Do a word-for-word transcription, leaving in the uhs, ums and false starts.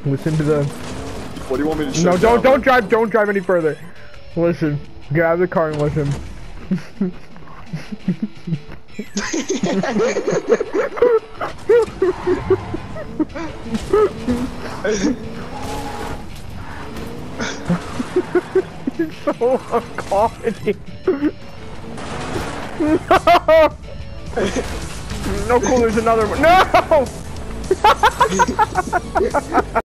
Listen to the. What do you want me to shut No, don't down? don't drive don't drive any further. Listen, get out of the car and listen. It's so uncomedy. No! No, cool, there's another one. No!